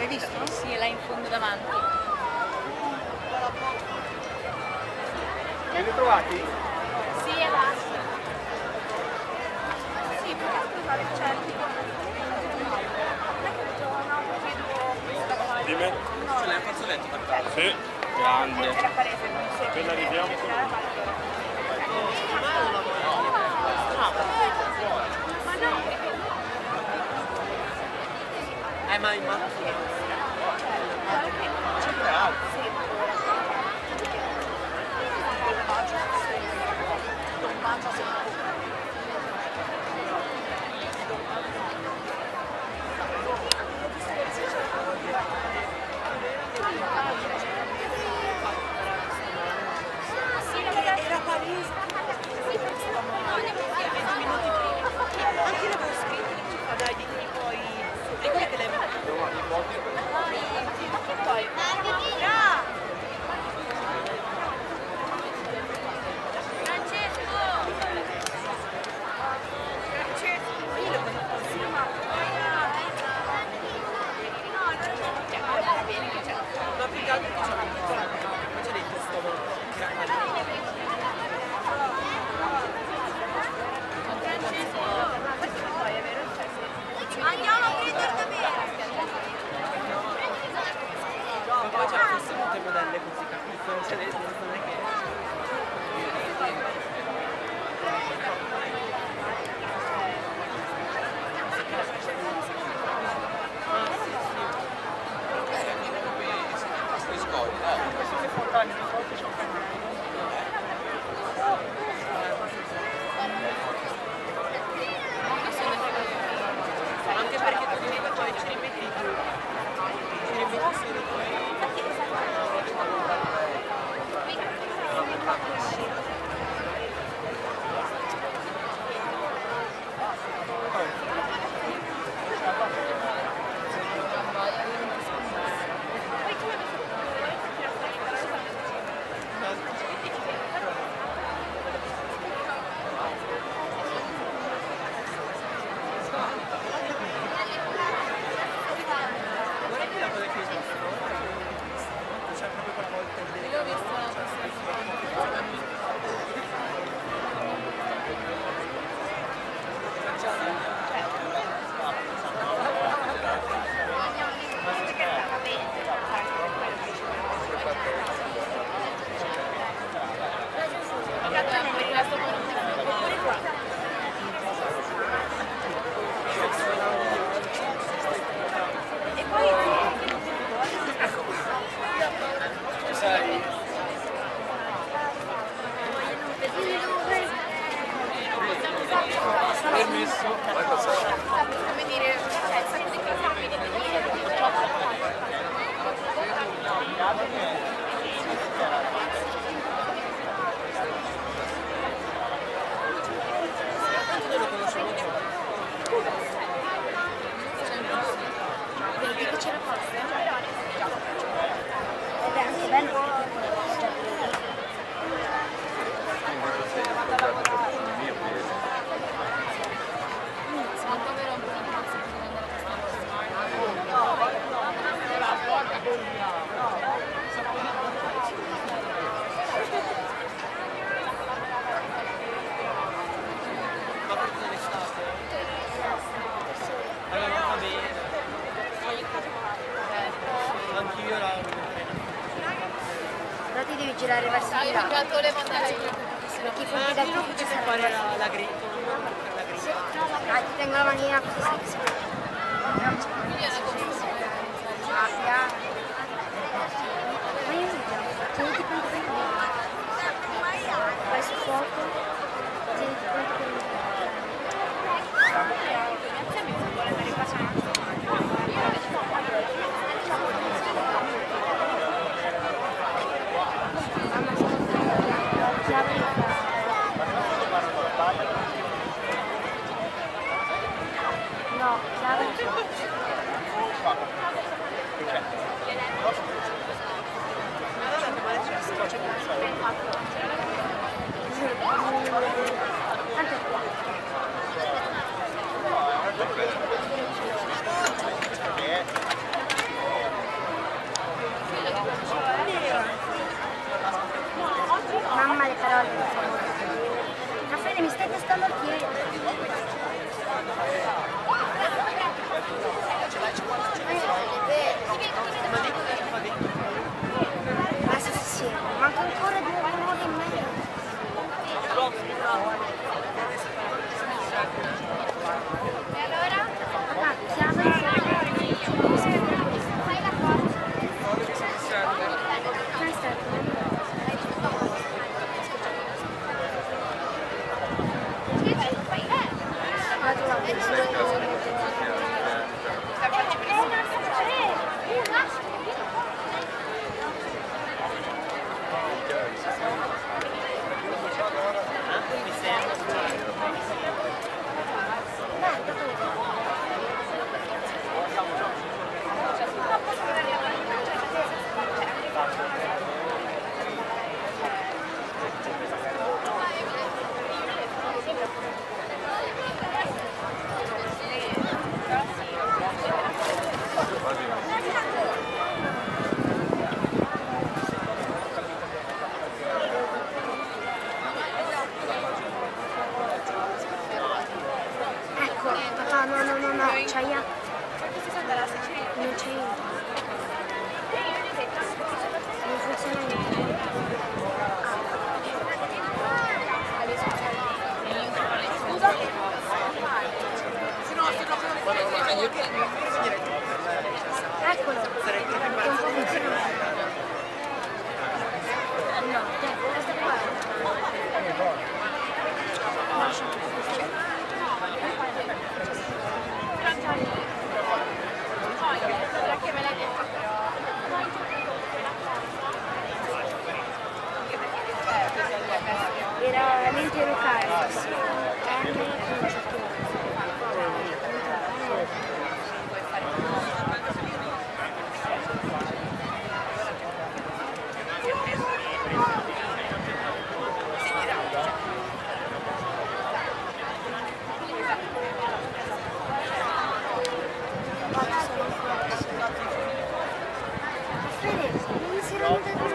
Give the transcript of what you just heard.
Hai visto? Sì, è là in fondo davanti. Li hai trovati? Sì, è là. Sì, perché scusare il centro? Dimmi. Ce l'hai il fazzoletto per caso? Sì. Grande. Appena arriviamo. Ma in macchina. Era palese. Anche l'avevo scritto, dice fa dai, ditemi poi. E quelle che le avevo poi. Ma più che altro diciamo come c'è detto Andiamo a prendere da bere. ma poi c'è queste tutte modelle così, capito? Cioè, non è che... Anche perché tu devi poi ci rimetti solo Come dire, cioè, il sacco di cose che vedi che ce la passa? Anche bello. Anch'io la... Però ti devi girare verso di là. Quanto volevo andare io? Perché i funghi del tuffo ci fare saranno. la griglia. Dai, ti tengo la manina così sei. Quindi è una cosa. Abbia. Ma io non tieniti pronto per me. Vai su fuoco. Tieniti pronto per me. No, Mi sembra. Ecco, papà, no, c'hai a... Non c'è niente. Non funziona niente. Eccolo, è un po' funzionato. No, dai, questa qua. Perché me l'hai detto però. Era l'intero carico. Fede, non si rende